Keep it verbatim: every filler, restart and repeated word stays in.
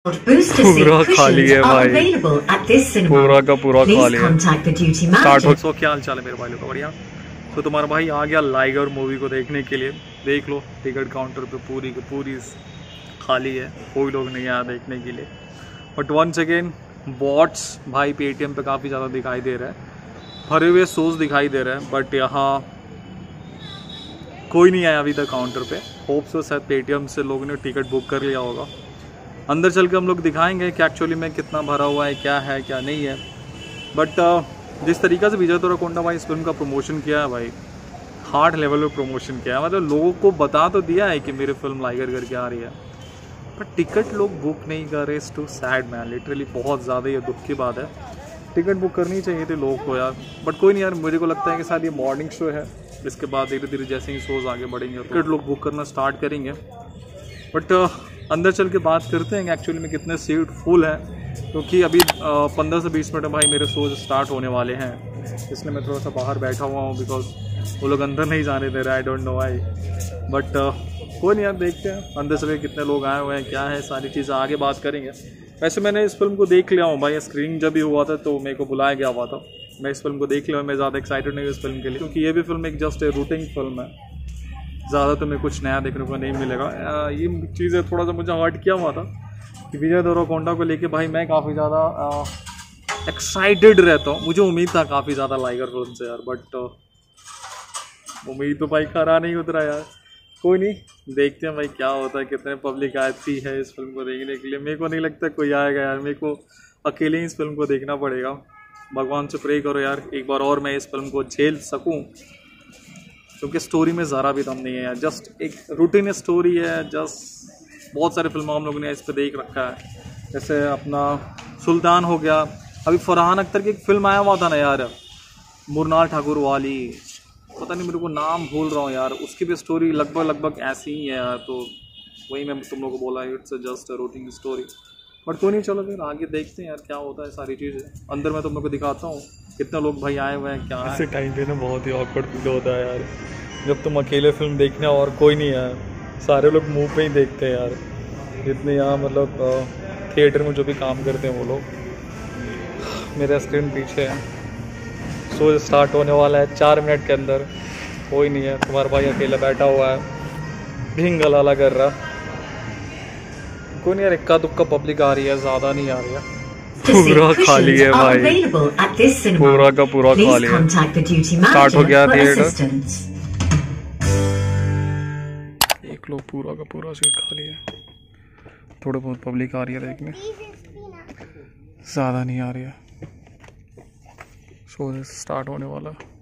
पूरा खाली है भाई, पूरा का पूरा खाली है। स्टार्ट हो। सो क्या हाल चाल है मेरे भाइयों का, बढ़िया। तो तुम्हारा भाई आ गया लाइगर मूवी को देखने के लिए। देख लो टिकट काउंटर पे पूरी की पूरी खाली है, कोई लोग नहीं आया देखने के लिए। बट वंस अगेन बॉट्स भाई पेटीएम पे काफ़ी ज़्यादा दिखाई दे रहा है, भरे हुए शोज दिखाई दे रहे हैं। बट यहाँ कोई नहीं आया अभी तक काउंटर पे। होप सो शायद पेटीएम से लोगों ने टिकट बुक कर लिया होगा। अंदर चल के हम लोग दिखाएंगे कि एक्चुअली में कितना भरा हुआ है, क्या है क्या नहीं है। बट uh, जिस तरीक़े से विजय देवरकोंडा भाई इस फिल्म का प्रमोशन किया है भाई, हार्ड लेवल पे प्रमोशन किया है। मतलब लोगों को बता तो दिया है कि मेरी फिल्म लाइगर करके आ रही है, बट टिकट लोग बुक नहीं कर रहे। It's too sad man, literally बहुत ज़्यादा ये दुख की बात है। टिकट बुक करनी चाहिए थी लोग को यार। बट कोई नहीं यार, मुझे को लगता है कि शायद ये मॉर्निंग शो है, इसके बाद धीरे धीरे जैसे ही शोज़ आगे बढ़ेंगे टिकट लोग बुक करना स्टार्ट करेंगे। बट uh, अंदर चल के बात करते हैं कि एक्चुअली में कितने सीट फुल है, क्योंकि अभी पंद्रह से बीस मिनट में भाई मेरे शोज स्टार्ट होने वाले हैं। इसलिए मैं थोड़ा सा बाहर बैठा हुआ हूँ, बिकॉज वो लोग अंदर नहीं जाने दे रहे, I don't know why. But कोई नहीं यार, देखते हैं अंदर चल के कितने लोग आए हुए हैं, क्या है सारी चीज़ें आगे बात करेंगे। वैसे मैंने इस फिल्म को देख लिया हूँ भाई, स्क्रीनिंग जब भी हुआ था तो मेरे को बुलाया गया हुआ था। मैं इस फिल्म को देख लिया हूँ, मैं ज़्यादा एक्साइटेड नहीं हूँ इस फिल्म के लिए, क्योंकि ये भी फिल्म एक जस्ट रूटिंग फिल्म है। ज़्यादा तो मैं कुछ नया देखने को नहीं मिलेगा। ये चीज़ें थोड़ा सा मुझे हर्ट किया हुआ था कि विजय देवरकोंडा को लेके भाई मैं काफ़ी ज़्यादा एक्साइटेड रहता हूँ। मुझे उम्मीद था काफ़ी ज़्यादा लाइगर फिल्म से यार, बट उम्मीद तो भाई खरा नहीं उतरा यार। कोई नहीं, देखते हैं भाई क्या होता है, कितने पब्लिक आती है इस फिल्म को देखने के लिए। मेरे को नहीं लगता कोई आएगा यार, मेरे को अकेले ही इस फिल्म को देखना पड़ेगा। भगवान से प्रे करो यार एक बार और मैं इस फिल्म को झेल सकूँ, क्योंकि स्टोरी में ज़रा भी दम नहीं है यार। जस्ट एक रूटीन स्टोरी है। जस्ट बहुत सारे फिल्मों हम लोगों ने इस पर देख रखा है, जैसे अपना सुल्तान हो गया। अभी फरहान अख्तर की एक फिल्म आया हुआ था ना यार, मुरनाल ठाकुर वाली, पता नहीं मेरे को नाम भूल रहा हूँ यार, उसकी भी स्टोरी लगभग लगभग ऐसी ही है यार। तो वही मैं तुम लोगों को बोला, it's just a routine story. But कोई नहीं, चलो फिर आगे देखते हैं यार क्या होता है सारी चीज़ें। अंदर मैं तुम लोग को दिखाता हूँ कितने लोग भाई आए हुए हैं, क्या है। ऐसे टाइम पे ना बहुत ही ऑकवर्ड फील होता है यार, जब तुम अकेले फिल्म देखने और कोई नहीं है, सारे लोग मुंह पे ही देखते हैं यार। जितने यहाँ मतलब थिएटर में जो भी काम करते हैं वो लोग। मेरा स्क्रीन पीछे है, शो स्टार्ट होने वाला है चार मिनट के अंदर। कोई नहीं है, तुम्हारा भाई अकेला बैठा हुआ है, ढिंगल वाला कर रहा। कोई नहीं यार, इक्का दुक्का पब्लिक आ रही है, ज़्यादा नहीं आ रही है। पूरा खाली है भाई, पूरा का पूरा खाली है। स्टार्ट हो गया थिएटर, एक लोग पूरा का पूरा सीट खाली है। थोड़ा बहुत पब्लिक आ रही है देखने, ज़्यादा नहीं आ रही है। शो स्टार्ट होने वाला है।